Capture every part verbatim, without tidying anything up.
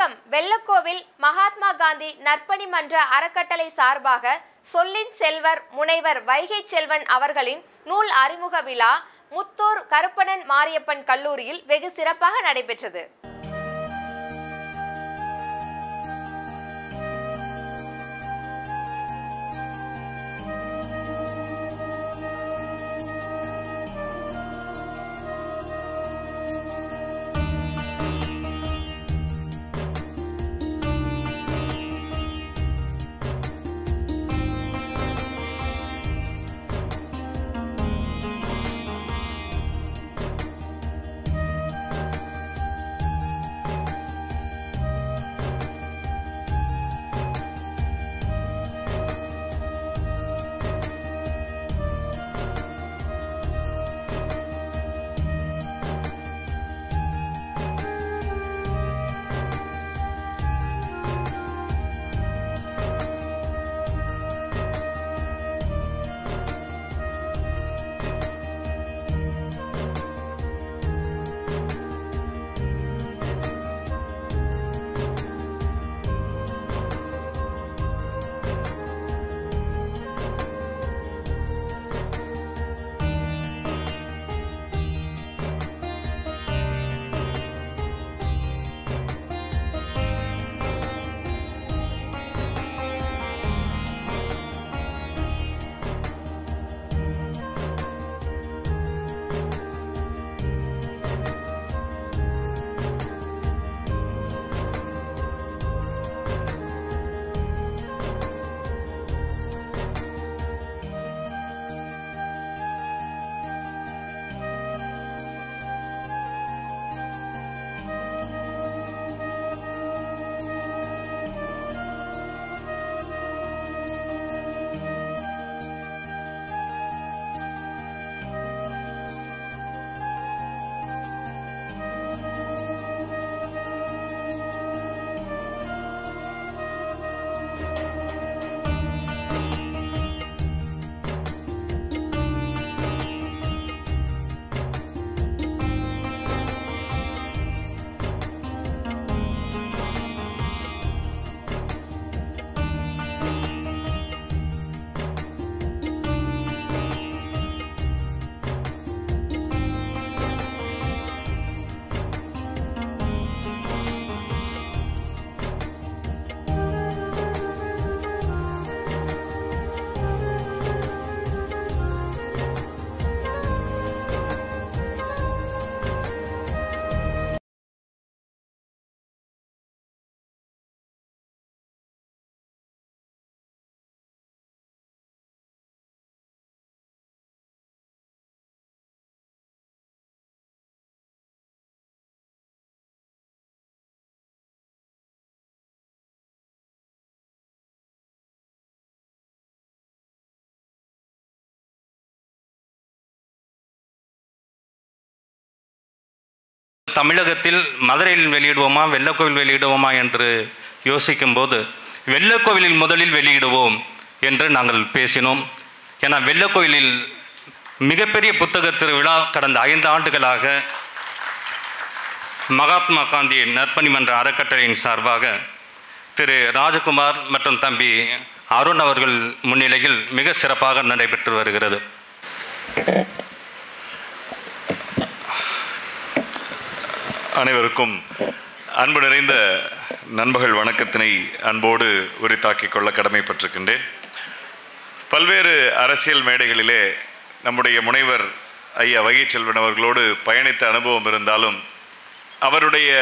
தமிழகம் வெள்ளக்கோவில் மகாத்மா காந்தி நற்பணி மன்ற அறக்கட்டளை சார்பாக சொல்லின் செல்வர் முனைவர் வைகை செல்வன் அவர்களின் நூல் அறிமுக விழா முத்தூர் கருப்பணன் மாரியப்பன் கல்லூரியில் வெகு சிறப்பாக நடைபெற்றது. தமிழகத்தில் மதுரையில் வெளியிடுவோமா வெள்ளக்கோவில் வெளியிடுவோமா என்று யோசிக்கும் போது வெள்ளக்கோவிலில் முதலில் வெளியிடுவோம் என்று நாங்கள் பேசினோம். ஏன்னா வெள்ளக்கோவிலில் மிகப்பெரிய புத்தக திருவிழா கடந்த ஐந்து ஆண்டுகளாக மகாத்மா காந்தி நற்பணி மன்ற அறக்கட்டளையின் சார்பாக திரு ராஜகுமார் மற்றும் தம்பி அருண் அவர்கள் முன்னிலையில் மிக சிறப்பாக நடைபெற்று வருகிறது. அனைவருக்கும் அன்பு நிறைந்த நண்பர்கள் வணக்கத்தினை அன்போடு உரித்தாக்கிக் கொள்ள கடமைப்பட்டிருக்கின்றேன். பல்வேறு அரசியல் மேடைகளிலே நம்முடைய முனைவர் ஐயா வைகை செல்வன் அவர்களோடு பயணித்த அனுபவம் இருந்தாலும் அவருடைய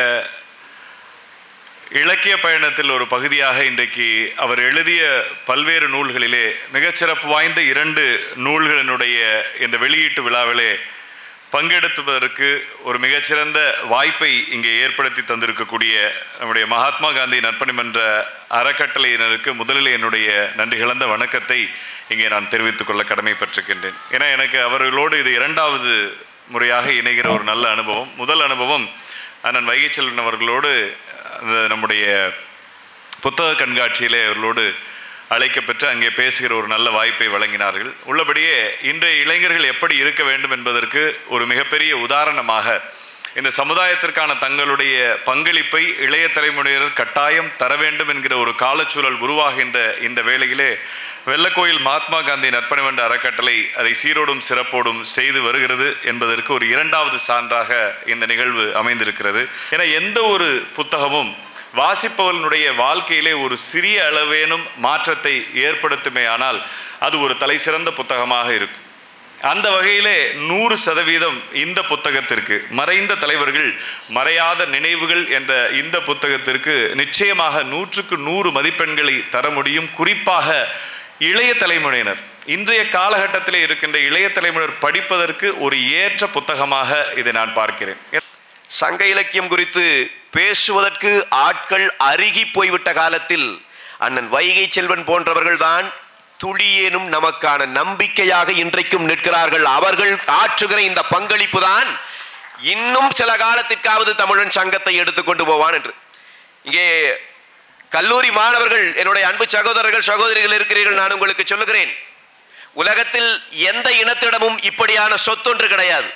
இலக்கிய பயணத்தில் ஒரு பகுதியாக இன்றைக்கு அவர் எழுதிய பல்வேறு நூல்களிலே மிகச்சிறப்பு வாய்ந்த இரண்டு நூல்களினுடைய இந்த வெளியீட்டு விழாவிலே பங்கெடுப்பதற்கு ஒரு மிகச்சிறந்த வாய்ப்பை இங்கே ஏற்படுத்தி தந்திருக்கக்கூடிய நம்முடைய மகாத்மா காந்தி நற்பணி மன்ற அறக்கட்டளையினருக்கு முதலில் என்னுடைய நன்றி கலந்த வணக்கத்தை இங்கே நான் தெரிவித்துக் கொள்ள கடமைப்பட்டிருக்கின்றேன். ஏன்னா எனக்கு அவர்களோடு இது இரண்டாவது முறையாக இணைகிற ஒரு நல்ல அனுபவம். முதல் அனுபவம் அண்ணன் வைகை செல்வன் அவர்களோடு நம்முடைய புத்தக கண்காட்சியிலே அவர்களோடு அழைக்கப்பெற்று அங்கே பேசுகிற ஒரு நல்ல வாய்ப்பை வழங்கினார்கள். உள்ளபடியே இன்றைய இளைஞர்கள் எப்படி இருக்க வேண்டும் என்பதற்கு ஒரு மிகப்பெரிய உதாரணமாக இந்த சமுதாயத்திற்கான தங்களுடைய பங்களிப்பை இளைய தலைமுறையினர் கட்டாயம் தர வேண்டும் என்கிற ஒரு காலச்சூழல் உருவாகின்ற இந்த வேளையிலே வெள்ளக்கோயில் மகாத்மா காந்தி நற்பணி மன்ற அறக்கட்டளை அதை சீரோடும் சிறப்போடும் செய்து வருகிறது என்பதற்கு ஒரு இரண்டாவது சான்றாக இந்த நிகழ்வு அமைந்திருக்கிறது. ஏன்னா எந்த ஒரு புத்தகமும் வாசிப்பவனுடைய வாழ்க்கையிலே ஒரு சிறிய அளவேனும் மாற்றத்தை ஏற்படுத்துமே ஆனால் அது ஒரு தலை சிறந்த புத்தகமாக இருக்கும். அந்த வகையிலே நூறு சதவீதம் இந்த புத்தகத்திற்கு, மறைந்த தலைவர்கள் மறையாத நினைவுகள் என்ற இந்த புத்தகத்திற்கு நிச்சயமாக நூற்றுக்கு நூறு மதிப்பெண்களை தர முடியும். குறிப்பாக இளைய தலைமுறையினர், இன்றைய காலகட்டத்திலே இருக்கின்ற இளைய தலைமுறையினர் படிப்பதற்கு ஒரு ஏற்ற புத்தகமாக இதை நான் பார்க்கிறேன். சங்க இலக்கியம் குறித்து பேசுவதற்கு ஆட்கள் அருகி போய்விட்ட காலத்தில் அண்ணன் வைகை செல்வன் போன்றவர்கள் தான் துளியேனும் நமக்கான நம்பிக்கையாக இன்றைக்கும் நிற்கிறார்கள். அவர்கள் ஆற்றுகிற இந்த பங்களிப்பு தான் இன்னும் சில காலத்திற்காவது தமிழன் சங்கத்தை எடுத்துக்கொண்டு போவான் என்று. இங்கே கல்லூரி மாணவர்கள், என்னுடைய அன்பு சகோதரர்கள் சகோதரிகள் இருக்கிறீர்கள். நான் உங்களுக்கு சொல்லுகிறேன், உலகத்தில் எந்த இனத்திடமும் இப்படியான சொத்தொன்று கிடையாது.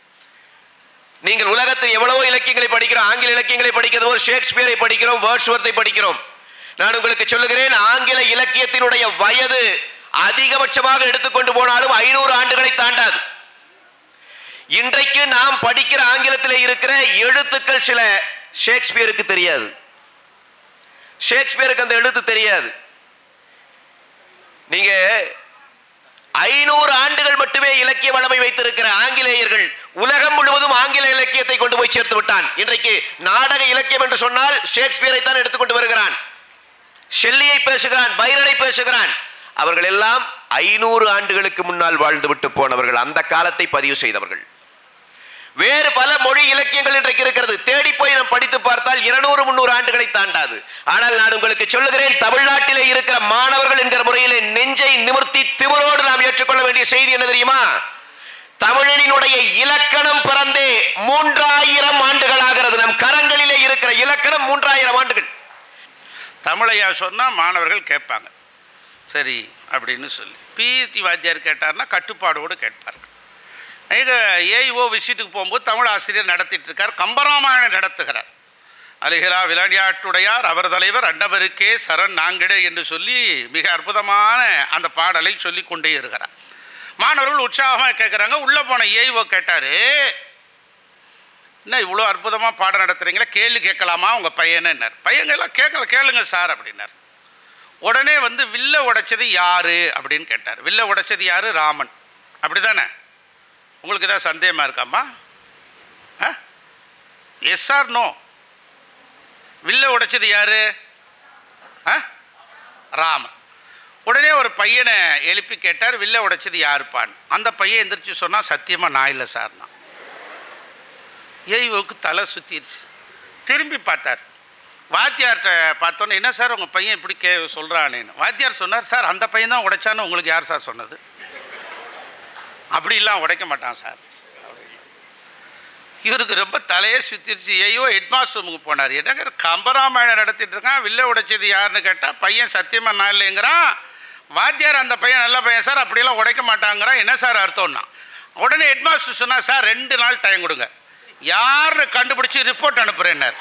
நீங்கள் உலகத்தில் எவ்வளவோ இலக்கியங்களை படிக்கிறோம், ஆங்கில இலக்கியங்களை படிக்கிறோம், ஷேக்ஸ்பியரை படிக்கிறோம், வேர்ட்ஸ்வொர்த்தை படிக்கிறோம். நான் உங்களுக்கு சொல்லுகிறேன், ஆங்கில இலக்கியத்தினுடைய வயது அதிகபட்சமாக எடுத்துக்கொண்டு போனாலும் ஐநூறு ஆண்டுகளை தாண்டாது. இன்றைக்கு நாம் படிக்கிற ஆங்கிலத்தில் இருக்கிற எழுத்துக்கள் சில ஷேக்ஸ்பியருக்கு தெரியாது. ஷேக்ஸ்பியருக்கு அந்த எழுத்து தெரியாது. நீங்க ஐநூறு ஆண்டுகள் மட்டுமே இலக்கிய வளமை வைத்திருக்கிற ஆங்கிலேயர்கள் உலகம் முழுவதும் ஆங்கில இலக்கியத்தை கொண்டு போய் சேர்த்து விட்டான். இன்றைக்கு நாடக இலக்கியம் என்று சொன்னால் ஷேக்ஸ்பியரை தான் எடுத்துக்கொண்டு வருகிறான், ஷெல்லியை பேசுகிறான், பைரனை பேசுகிறான். அவர்கள் எல்லாம் ஐநூறு ஆண்டுகளுக்கு முன்னால் வாழ்ந்து விட்டு போனவர்கள், அந்த காலத்தை பதிவு செய்தவர்கள். வேறு பல மொழி இலக்கியங்கள் இன்றைக்கு இருக்கிறது, தேடி போய் நாம் படித்து பார்த்தால் இருநூறு முன்னூறு ஆண்டுகளை தாண்டாது. ஆனால் நான் உங்களுக்கு சொல்லுகிறேன், தமிழ்நாட்டிலே இருக்கிற மாணவர்கள் என்கிற முறையிலே நெஞ்சை நிமிர்த்தி திமிரோடு நாம் ஏற்றுக்கொள்ள வேண்டிய செய்தி என்ன தெரியுமா? தமிழனினுடைய இலக்கணம் பிறந்தே மூன்றாயிரம் ஆண்டுகள் ஆகிறது. நம் கரங்களிலே இருக்கிற இலக்கணம் மூன்றாயிரம் ஆண்டுகள். தமிழையா சொன்னால் மாணவர்கள் கேட்பாங்க, சரி அப்படின்னு சொல்லி. பிஹெச்டி வாத்தியார் கேட்டார்னா கட்டுப்பாடோடு கேட்பார்கள். எங்கள் ஏஇஓ விஷயத்துக்கு போகும்போது தமிழ் ஆசிரியர் நடத்திட்டு இருக்கார், கம்பராமாயணம் நடத்துகிறார். அலிகரா விளையாட்டுடையார் அவர் தலைவர் அண்டவருக்கே சரண் நாங்கிட என்று சொல்லி மிக அற்புதமான அந்த பாடலை சொல்லி கொண்டே இருக்கிறார். மாணவர்கள் உற்சாகமாக கேட்குறாங்க. உள்ளே போன ஏஇஓ கேட்டார், என்ன இவ்வளோ அற்புதமாக பாடம் நடத்துகிறீங்களா, கேள்வி கேட்கலாமா உங்கள் பையனுன்னார். பையங்கெல்லாம் கேட்கல, கேளுங்க சார் அப்படின்னார். உடனே வந்து வில்ல உடைச்சது யார் அப்படின்னு கேட்டார். வில்ல உடைச்சது யார்? ராமன். அப்படி தானே? உங்களுக்கு ஏதாவது சந்தேகமாக இருக்காம்மா? ஆ எஸ் ஆர் நோ? வில்ல உடைச்சது யார்? ஆ ராமன். உடனே ஒரு பையனை எழுப்பி கேட்டார், வில்ல உடைச்சது யாருப்பான்னு. அந்த பையன் எந்திரிச்சு சொன்னால், சத்தியமாக நான் இல்லை சார்னா. ஏய்வுக்கு தலை சுற்றிடுச்சு. திரும்பி பார்த்தார். வாத்தியார்கிட்ட பார்த்தோன்னே, என்ன சார் உங்கள் பையன் இப்படி கே சொல்கிறானேன்னு. வாத்தியார் சொன்னார், சார் அந்த பையன் தான் உடைச்சான்னு உங்களுக்கு யார் சார் சொன்னது? அப்படிலாம் உடைக்க மாட்டான் சார். இவருக்கு ரொம்ப தலையே சுற்றிருச்சு. ஐயோ ஹெட்மாஸ்டர் ரூமுக்கு போனார். என்னங்க கம்பராமாயணம் நடத்திட்டு இருக்கான், வில்ல உடைச்சது யாருன்னு கேட்டால் பையன் சத்தியமாக நான் இல்லைங்கிறான். வாத்தியார் அந்த பையன் நல்ல பையன் சார், அப்படிலாம் உடைக்க மாட்டாங்கிறான். என்ன சார் அர்த்தம்னா, உடனே ஹெட்மாஸ்டர் சொன்னார், சார் ரெண்டு நாள் டைம் கொடுங்க, யாருன்னு கண்டுபிடிச்சி ரிப்போர்ட் அனுப்புகிறேன்னார்.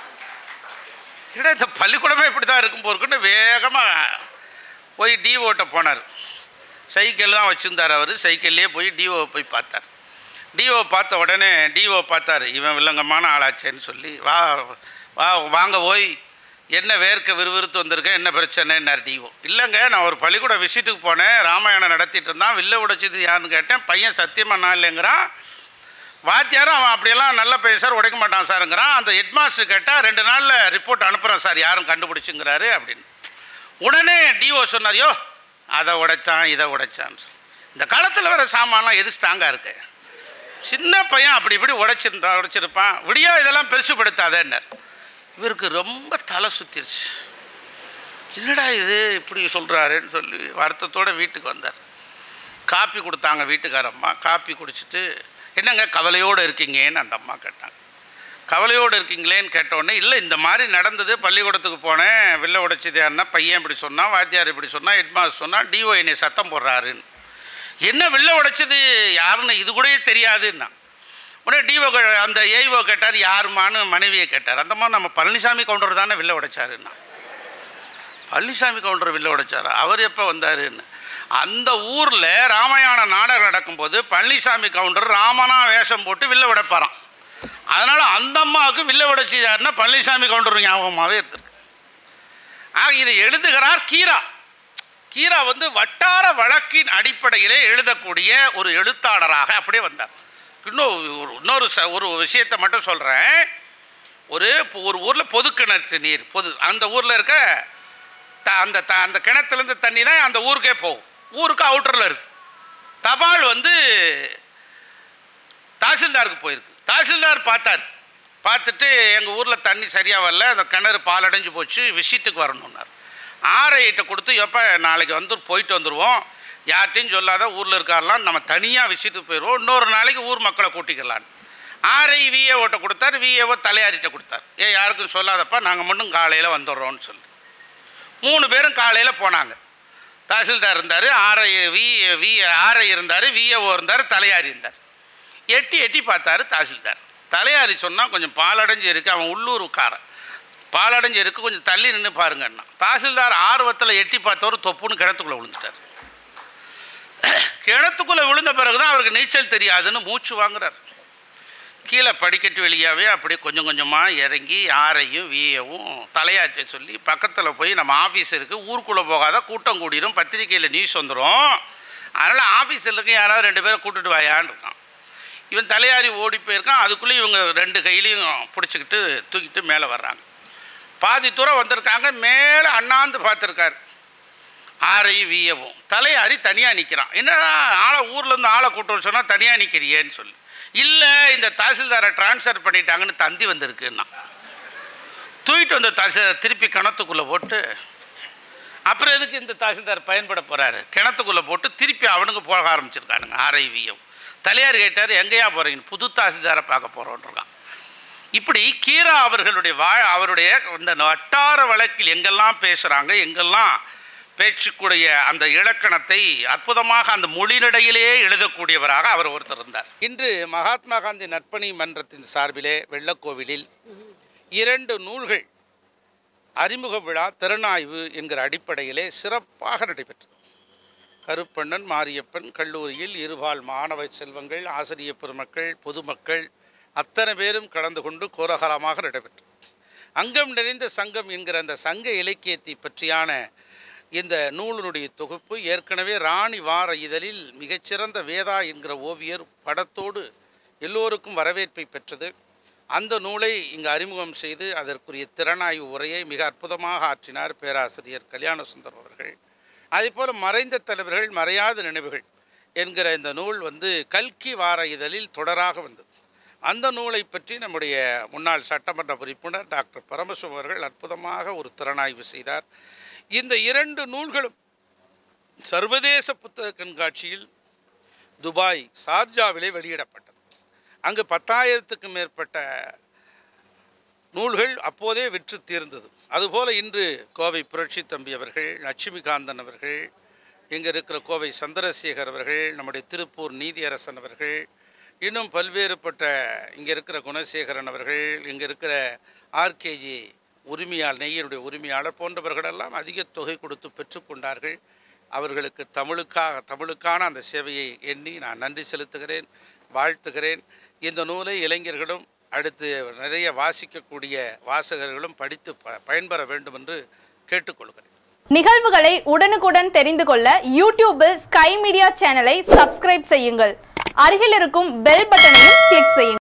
ஏன்னா இந்த பள்ளிக்கூடமே இப்படி தான் இருக்கும் போருக்குன்னு வேகமாக போய் டிஓட்ட போனார். சைக்கிள் தான் வச்சுருந்தார் அவர். சைக்கிள்லேயே போய் டிஓ போய் பார்த்தார். டிஓ பார்த்த உடனே டிஓ பார்த்தார், இவன் வில்லங்கமான ஆளாச்சேன்னு சொல்லி, வா வா வாங்க போய் என்ன வேர்க்க விறுவிறுத்து வந்திருக்கேன், என்ன பிரச்சனைன்னார் டிஓ. இல்லைங்க நான் ஒரு பள்ளிக்கூட விசிட்டுக்கு போனேன், ராமாயணம் நடத்திட்டு இருந்தான், வில்ல உடைச்சது யாருன்னு கேட்டேன், பையன் சத்தியமாக நான் இல்லைங்கிறான். வாத்தியாரும் அவன் அப்படியெல்லாம் நல்ல பையன் சார், உடைக்க மாட்டான் சாருங்கிறான். அந்த ஹெட்மாஸ்டர் கேட்டால் ரெண்டு நாளில் ரிப்போர்ட் அனுப்புகிறேன் சார், யாரும் கண்டுபிடிச்சுங்கிறாரு அப்படின்னு. உடனே டிஓ சொன்னார், யோ அதை உடைச்சான் இதை உடைச்சான். இந்த காலத்தில் வர சாமான்லாம் எது ஸ்ட்ராங்காக இருக்கு, சின்ன பையன் அப்படி இப்படி உடைச்சிருந்தா உடைச்சிருப்பான், விடியா இதெல்லாம் பெருசுப்படுத்தாதேன்னார். இவருக்கு ரொம்ப தலை சுற்றிருச்சு. என்னடா இது இப்படி சொல்கிறாருன்னு சொல்லி வருத்தத்தோடு வீட்டுக்கு வந்தார். காப்பி கொடுத்தாங்க வீட்டுக்காரம்மா. காப்பி குடிச்சிட்டு, என்னங்க கவலையோடு இருக்கீங்கன்னு அந்த அம்மா கேட்டாங்க. கவலையோடு இருக்கீங்களேன்னு கேட்டோடனே, இல்லை இந்த மாதிரி நடந்தது, பள்ளிக்கூடத்துக்கு போனேன், வில்ல உடைச்சது யாருன்னா பையன் இப்படி சொன்னான், வாத்தியார் இப்படி சொன்னால், ஹெட்மாஸ்டர் சொன்னால், டிஓ என்னை சத்தம் போடுறாருன்னு. என்ன வில்ல உடைச்சது யாருன்னு இது கூட தெரியாதுன்னா. உடனே டிஓ அந்த ஏஇஓ கேட்டார், யாருமான்னு மனைவியை கேட்டார். அந்த மாதிரி நம்ம பழனிசாமி கவுண்டர் தானே வில்ல உடைச்சாருன்னா. பழனிசாமி கவுண்டர் வில்ல உடைச்சார், அவர் எப்போ வந்தாருன்னு. அந்த ஊரில் ராமாயண நாடகம் நடக்கும்போது பழனிசாமி கவுண்டர் ராமனா வேஷம் போட்டு வில்ல உடைப்பாராம். அதனால் அந்த அம்மாவுக்கு வில்ல உடைச்சாருன்னா பழனிசாமி கவுண்டர் ஞாபகமாகவே இருந்திருக்கு. ஆக இதை எழுதுகிறார் கீரா. கீரா வந்து வட்டார வழக்கின் அடிப்படையிலே எழுதக்கூடிய ஒரு எழுத்தாளராக அப்படியே வந்தார். இன்னும் இன்னொரு ச ஒரு விஷயத்தை மட்டும் சொல்கிறேன். ஒரு ஒரு ஊரில் பொது கிணற்று நீர் பொது அந்த ஊரில் இருக்க த அந்த த அந்த கிணத்துலேருந்து தண்ணி தான் அந்த ஊருக்கே போகும். ஊருக்கு அவுட்டரில் இருக்குது. தபால் வந்து தாசில்தாருக்கு போயிருக்கு. தாசில்தார் பார்த்தார். பார்த்துட்டு எங்கள் ஊரில் தண்ணி சரியாக வரல, அந்த கிணறு பாலடைஞ்சு போச்சு, விசிட்டுக்கு வரணுன்னார். ஆர்ஐகிட்ட கொடுத்து, எப்போ நாளைக்கு வந்து போயிட்டு வந்துடுவோம், யார்கிட்டையும் சொல்லாத, ஊரில் இருக்காரலாம், நம்ம தனியாக விசிட்டுக்கு போயிடுவோம், இன்னொரு நாளைக்கு ஊர் மக்களை கூட்டிக்கலான்னு. ஆர்ஐ விஏஓட்ட கொடுத்தார். விஏஓ தலையாரிட்ட கொடுத்தார். ஏ யாருக்கும் சொல்லாதப்பா, நாங்கள் மட்டும் காலையில் வந்துடுறோன்னு சொல்லி மூணு பேரும் காலையில் போனாங்க. தாசில்தார் இருந்தார், ஆர்ஐ வி வி ஆர்ஐ இருந்தார், விஏஓ இருந்தார், தலையாரி இருந்தார். எட்டி எட்டி பார்த்தாரு தாசில்தார். தலையாரி சொன்னால் கொஞ்சம் பாலடைஞ்சு இருக்குது, அவன் உள்ளூர்காரன், பாலடைஞ்சு இருக்குது, கொஞ்சம் தள்ளி நின்று பாருங்கன்னா. தாசில்தார் ஆர்வத்தில் எட்டி பார்த்தவர் தொப்புன்னு கிணத்துக்குள்ளே விழுந்துட்டார். கிணத்துக்குள்ளே விழுந்த பிறகு தான் அவருக்கு நீச்சல் தெரியாதுன்னு மூச்சு வாங்குறார். கீழே படிக்கட்டு வெளியாகவே அப்படியே கொஞ்சம் கொஞ்சமாக இறங்கி ஆரையும் விஏவும் தலையாற்ற சொல்லி பக்கத்தில் போய் நம்ம ஆஃபீஸ் இருக்குது, ஊருக்குள்ளே போகாத, கூட்டம் கூடிடும், பத்திரிக்கையில் நியூஸ் வந்துடும், அதனால் ஆஃபீஸில் இருக்க யாராவது ரெண்டு பேரை கூட்டுட்டு வாயான்னு இருக்கான். இவன் தலையாரி ஓடி போயிருக்கான். அதுக்குள்ளே இவங்க ரெண்டு கையிலையும் பிடிச்சிக்கிட்டு தூக்கிட்டு மேலே வர்றாங்க. பாதி தூரம் வந்திருக்காங்க. மேலே அண்ணாந்து பார்த்துருக்காரு ஆரையும் விஏவும். தலையாரி தனியாக நிற்கிறான். என்ன ஆளை ஊர்லேருந்து ஆளை கூட்டு சொன்னால் தனியாக நிற்கிறியேன்னு சொல்லி, இல்லை இந்த தாசில்தாரை டிரான்ஸ்ஃபர் பண்ணிட்டாங்கன்னு தந்தி வந்திருக்குன்னா. தூக்கிட்டு வந்த தாசில்தார் திருப்பி கிணத்துக்குள்ளே போட்டு, அப்புறம் எதுக்கு இந்த தாசில்தார் பயன்பட போகிறாரு, கிணத்துக்குள்ளே போட்டு திருப்பி அவனுக்கு போக ஆரம்பிச்சிருக்கானுங்க ஆர்ஐவியும். தலையார் கேட்டார், எங்கேயா போகிறீங்க, புது தாசில்தாரை பார்க்க போகிறோன்றான். இப்படி கீரா அவர்களுடைய வா அவருடைய இந்த வட்டார வழக்கில் எங்கெல்லாம் பேசுகிறாங்க, எங்கெல்லாம் பேச்சுக்குடைய அந்த இலக்கணத்தை அற்புதமாக அந்த மொழிநடையிலேயே எழுதக்கூடியவராக அவர் ஒருத்தர் இருந்தார். இன்று மகாத்மா காந்தி நற்பணி மன்றத்தின் சார்பிலே வெள்ளக்கோவிலில் இரண்டு நூல்கள் அறிமுக விழா திறனாய்வு என்கிற அடிப்படையிலே சிறப்பாக நடைபெற்றது. கருப்பண்ணன் மாரியப்பன் கல்லூரியில் இருபால் மாணவ செல்வங்கள், ஆசிரிய பெருமக்கள், பொதுமக்கள் அத்தனை பேரும் கலந்து கொண்டு கோலாகலமாக நடைபெற்றது. அங்கம் நிறைந்த சங்கம் என்கிற அந்த சங்க இலக்கியத்தை பற்றியான இந்த நூலினுடைய தொகுப்பு ஏற்கனவே ராணி வார இதழில் மிகச்சிறந்த வேதா என்கிற ஓவியர் படத்தோடு எல்லோருக்கும் வரவேற்பை பெற்றது. அந்த நூலை இங்கு அறிமுகம் செய்து அதற்குரிய திறனாய்வு உரையை மிக அற்புதமாக ஆற்றினார் பேராசிரியர் கல்யாணசுந்தரம் அவர்கள். அதேபோல் மறைந்த தலைவர்கள் மறையாத நினைவுகள் என்கிற இந்த நூல் வந்து கல்கி வார இதழில் தொடராக வந்தது. அந்த நூலை பற்றி நம்முடைய முன்னாள் சட்டமன்ற உறுப்பினர் டாக்டர் பரமசிவம் அவர்கள் அற்புதமாக ஒரு திறனாய்வு செய்தார். இந்த இரண்டு நூல்களும் சர்வதேச புத்தக கண்காட்சியில் துபாய் சார்ஜாவிலே வெளியிடப்பட்டது. அங்கு பத்தாயிரத்துக்கும் மேற்பட்ட நூல்கள் அப்போதே விற்று தீர்ந்தது. அதுபோல் இன்று கோவை புரட்சி தம்பி அவர்கள், லட்சுமிகாந்தன் அவர்கள், இங்கே இருக்கிற கோவை சந்திரசேகர் அவர்கள், நம்முடைய திருப்பூர் நீதியரசன் அவர்கள், இன்னும் பல்வேறுபட்ட இங்கே இருக்கிற குணசேகரன் அவர்கள், இங்கே இருக்கிற ஆர்கேஜி உரிமையாளர் நெய்யனுடைய உரிமையாளர் போன்றவர்களெல்லாம் அதிக தொகை கொடுத்து பெற்றுக்கொண்டார்கள். அவர்களுக்கு தமிழுக்காக தமிழுக்கான அந்த சேவையை எண்ணி நான் நன்றி செலுத்துகிறேன், வாழ்த்துகிறேன். இந்த நூலை இளைஞர்களும் அடுத்து நிறைய வாசிக்கக்கூடிய வாசகர்களும் படித்து ப பயன்பெற வேண்டும் என்று கேட்டுக்கொள்கிறேன். நிகழ்வுகளை உடனுக்குடன் தெரிந்து கொள்ள யூடியூபில் ஸ்கை மீடியா சேனலை சப்ஸ்கிரைப் செய்யுங்கள். அருகில் இருக்கும் பெல் பட்டனையும் கிளிக் செய்யுங்கள்.